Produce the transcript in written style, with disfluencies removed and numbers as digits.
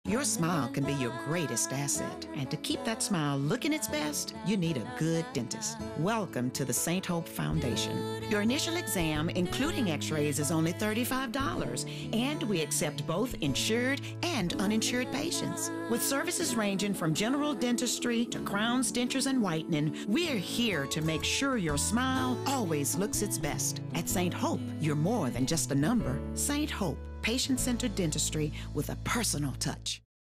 Your smile can be your greatest asset. And to keep that smile looking its best, you need a good dentist. Welcome to the St. Hope Foundation. Your initial exam, including x-rays, is only $35. And we accept both insured and uninsured patients. With services ranging from general dentistry to crowns, dentures, and whitening, we're here to make sure your smile always looks its best. At St. Hope, you're more than just a number. St. Hope, patient-centered dentistry with a personal touch.